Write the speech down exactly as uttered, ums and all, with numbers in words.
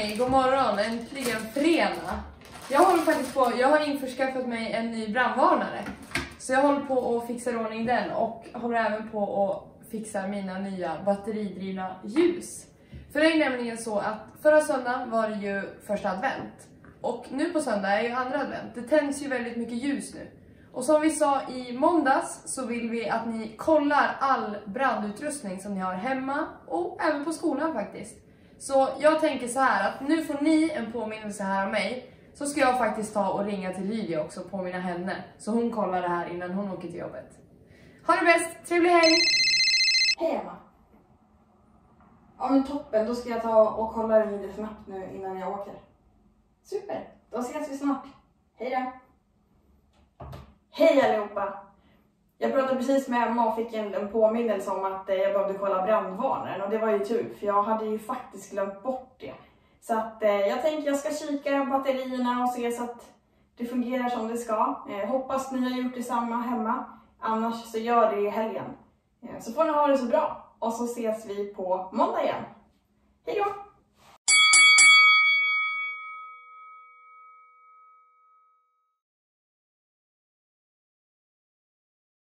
Hörni, god morgon, äntligen fredag. Jag håller faktiskt på, jag har införskaffat mig en ny brandvarnare. Så jag håller på att fixa i ordning den och håller även på att fixa mina nya batteridrivna ljus. För det är nämligen så att förra söndagen var det ju första advent. Och nu på söndag är ju andra advent. Det tänds ju väldigt mycket ljus nu. Och som vi sa i måndags så vill vi att ni kollar all brandutrustning som ni har hemma och även på skolan faktiskt. Så jag tänker så här att nu får ni en påminnelse här av mig. Så ska jag faktiskt ta och ringa till Lydia också och påminna henne. Så hon kollar det här innan hon åker till jobbet. Ha det bäst, trevlig helg! Hej Emma! Ja men toppen, då ska jag ta och kolla det lite snabbt nu innan jag åker. Super, då ses vi snart. Hej då! Hej allihopa! Jag pratade precis med Emma och fick en, en påminnelse om att eh, jag behövde kolla brandvarnaren. Och det var ju tur, för jag hade ju faktiskt glömt bort det. Så att eh, jag tänker jag ska kika batterierna och se så att det fungerar som det ska. Eh, hoppas ni har gjort detsamma hemma. Annars så gör det i helgen. Eh, så får ni ha det så bra. Och så ses vi på måndag igen. Hej då!